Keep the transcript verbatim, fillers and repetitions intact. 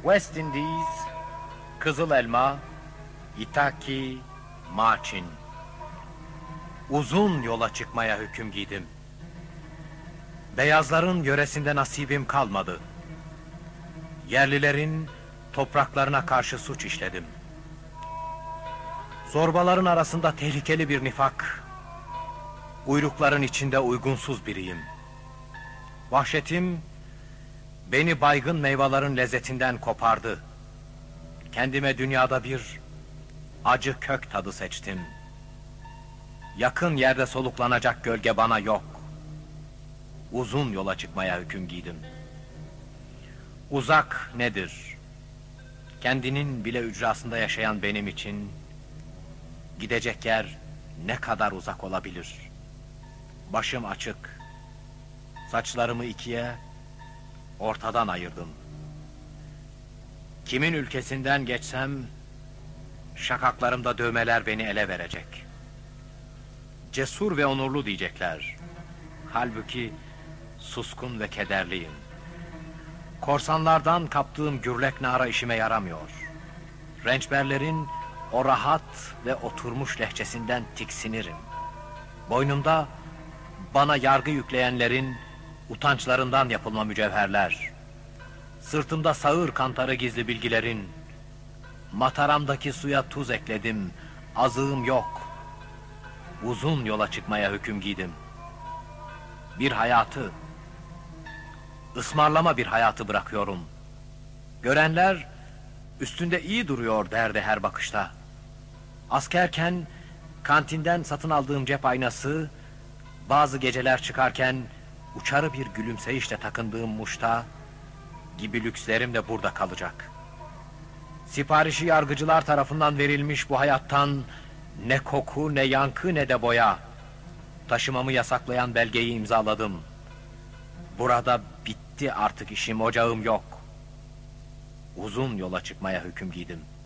West Indies, Kızıl Elma, Itaki, Maçin. Uzun yola çıkmaya hüküm giydim. Beyazların yöresinde nasibim kalmadı. Yerlilerin topraklarına karşı suç işledim. Zorbaların arasında tehlikeli bir nifak, uyrukların içinde uygunsuz biriyim. Vahşetim beni baygın meyvelerin lezzetinden kopardı. Kendime dünyada bir acı kök tadı seçtim. Yakın yerde soluklanacak gölge bana yok. Uzun yola çıkmaya hüküm giydim. Uzak nedir? Kendinin bile ücrasında yaşayan benim için gidecek yer ne kadar uzak olabilir? Başım açık. Saçlarımı ikiye, ortadan ayırdım. Kimin ülkesinden geçsem, şakaklarımda dövmeler beni ele verecek. Cesur ve onurlu diyecekler. Halbuki suskun ve kederliyim. Korsanlardan kaptığım gürlek nara işime yaramıyor. Rençberlerin o rahat ve oturmuş lehçesinden tiksinirim. Boynumda bana yargı yükleyenlerin utançlarından yapılma mücevherler. Sırtımda sağır kantarı gizli bilgilerin. Mataramdaki suya tuz ekledim, azığım yok. Uzun yola çıkmaya hüküm giydim. Bir hayatı, ısmarlama bir hayatı bırakıyorum. Görenler üstünde iyi duruyor derdi her bakışta. Askerken kantinden satın aldığım cep aynası, bazı geceler çıkarken uçarı bir gülümseyişle takındığım muşta gibi lükslerim de burada kalacak. Siparişi yargıcılar tarafından verilmiş bu hayattan ne koku, ne yankı, ne de boya. Taşımamı yasaklayan belgeyi imzaladım. Burada bitti artık işim, ocağım yok. Uzun yola çıkmaya hüküm giydim.